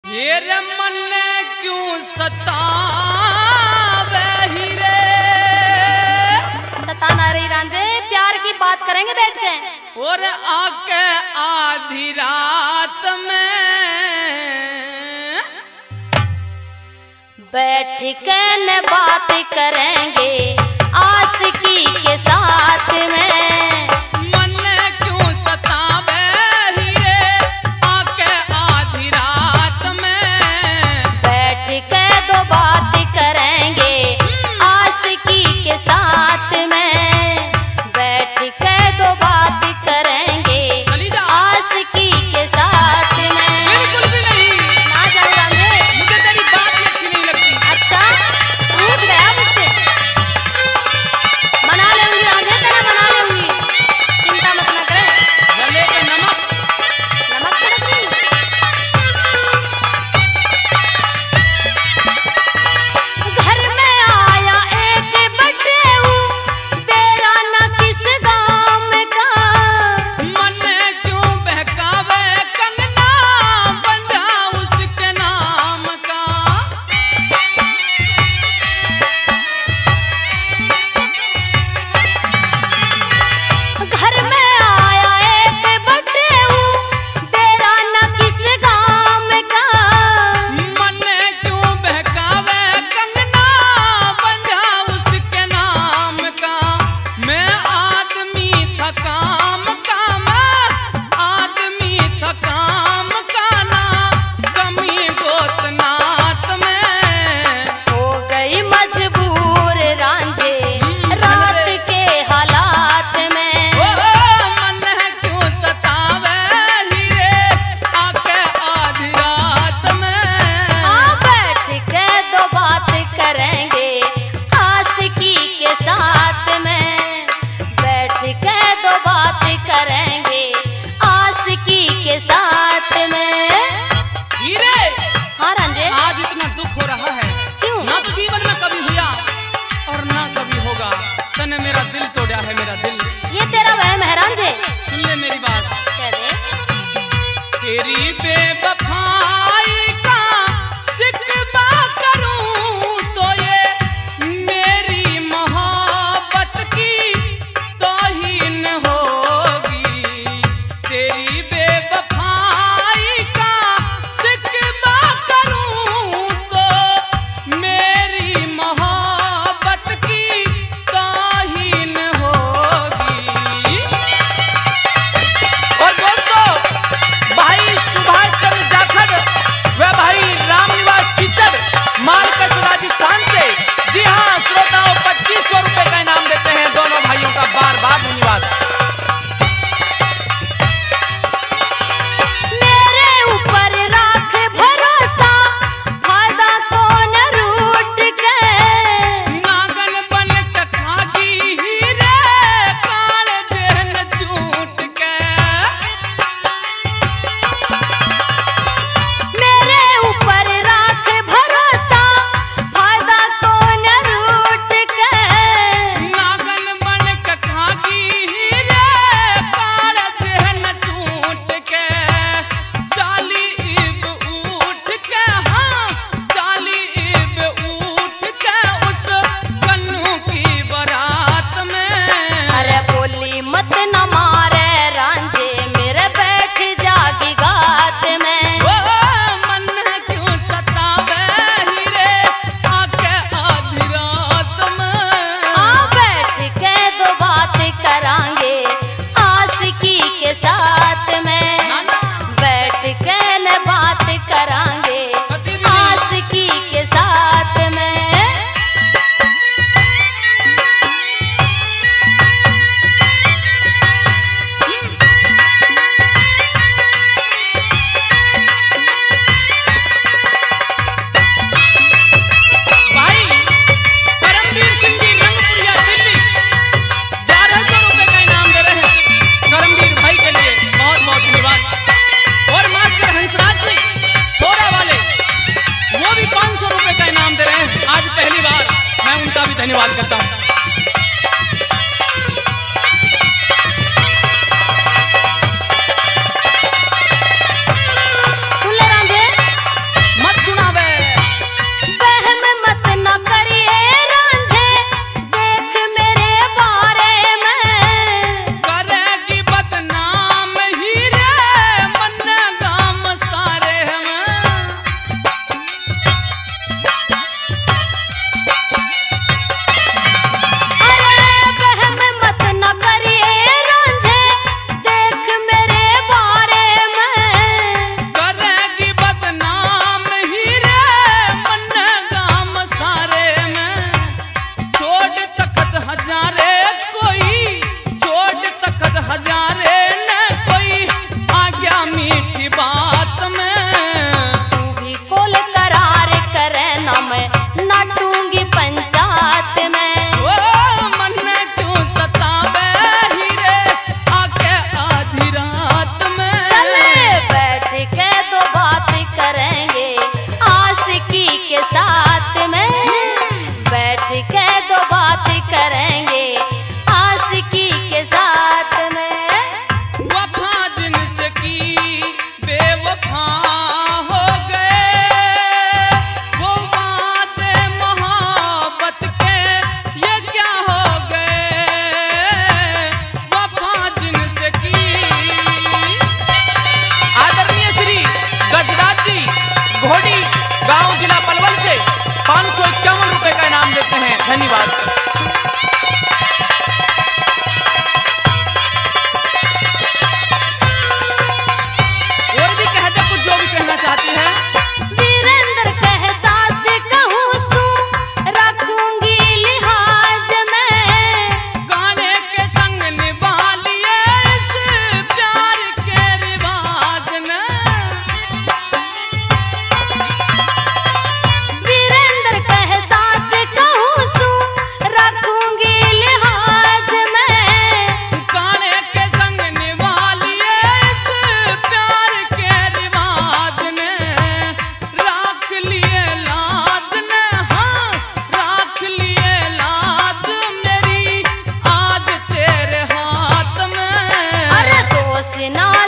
रे मन क्यों सतावे हीरे। सताना रही रांझे, प्यार की बात करेंगे बैठ के। और आके आधी रात में बैठ के न बात करेंगे आशिकी के साथ में। साथ में बैठ के दो बात करेंगे आशिकी के साथ में। बिल्कुल भी नहीं, ना जाओ रांझे, मुझे तेरी बात ही अच्छी नहीं लगती। अच्छा टूट गया मुझसे, मना लेंगी रांझे, तेरा मना लेंगी, चिंता मत ना करे। गले पे नमक छिड़क रही। घर में आया एक साथ में। हीरे, हाँ रांझे, आज इतना दुख हो रहा है। क्यों? ना तो जीवन में कभी हुआ और ना कभी होगा। तने मेरा दिल तोड़ा है, मेरा दिल। ये तेरा वहम है रांझे। सुन ले मेरी बात। कह दे। तेरी बेवफाई का शिकवा करूं तो ये मेरी मोहब्बत की तौहीन होगी। तेरी धन्यवाद करता हूँ। सुन ले रांझे, धन्यवाद। और भी कह दे कुछ जो भी कहना चाहती है। वीरेंद्र कह साच कहूँ सू रखूंगी लिहाज में, गाने के संग निभा लिए इस प्यार के रिवाज ने। वीरेंद्र कह साच कहूँ सू रखूंगी लिहाज में, गाने के संग निभा लिए इस प्यार के रिवाज ने। राख लिए लाज ने, हाँ राख लिए लाज मेरी आज तेरे हाथ में। अरे दोष ना